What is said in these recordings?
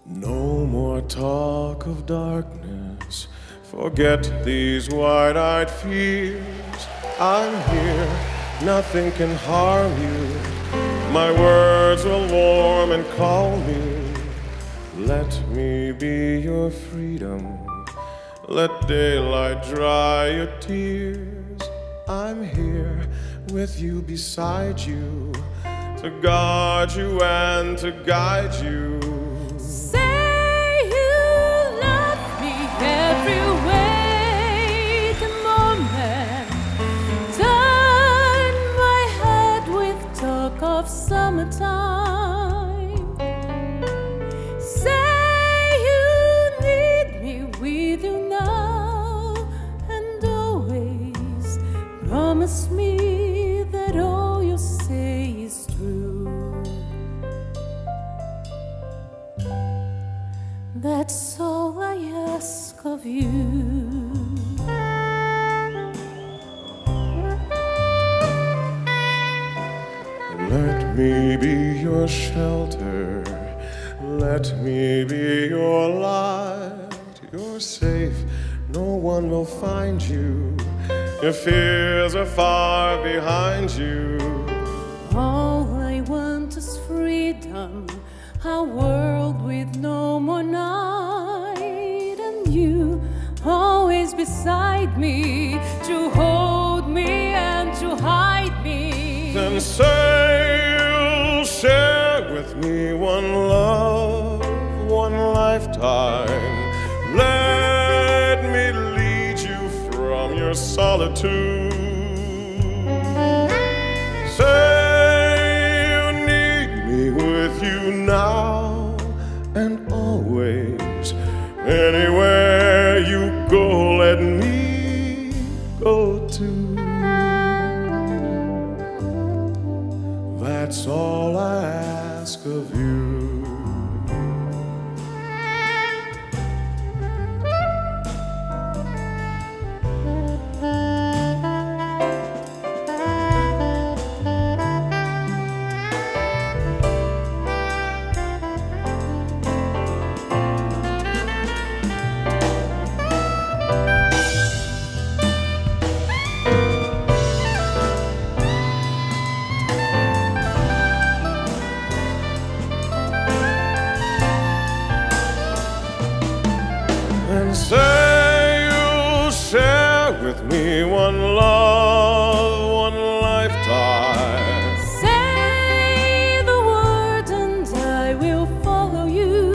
No more talk of darkness, forget these wide-eyed fears. I'm here, nothing can harm you. My words will warm and calm you. Let me be your freedom. Let daylight dry your tears. I'm here with you, beside you, to guard you and to guide you. Say you love me every way, the moment. Turn my head with talk of summertime. Say you need me with you now and always. Promise me that all you say is true. That's all I ask of you. Let me be your shelter. Let me be your light. You're safe, no one will find you. Your fears are far behind you. All I want is freedom, a world with no more night, and you always beside me, to hold me and to hide me. Then say you'll share with me one love, one lifetime. Let me lead you from your solitude. With you now and always. Anywhere you go, let me go too. That's all I ask of you. And say you'll share with me one love, one lifetime. Say the word and I will follow you.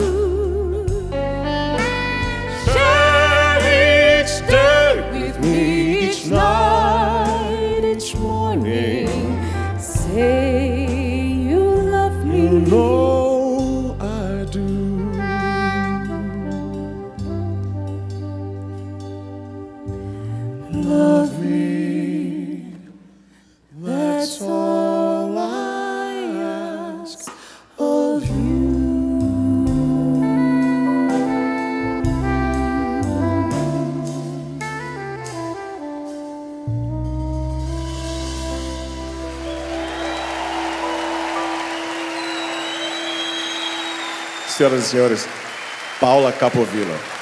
Share each day with me, each night, each morning. Say you love me. You know I do. Love me, that's all I ask of you. Senhoras e senhores, Paula Capovilla.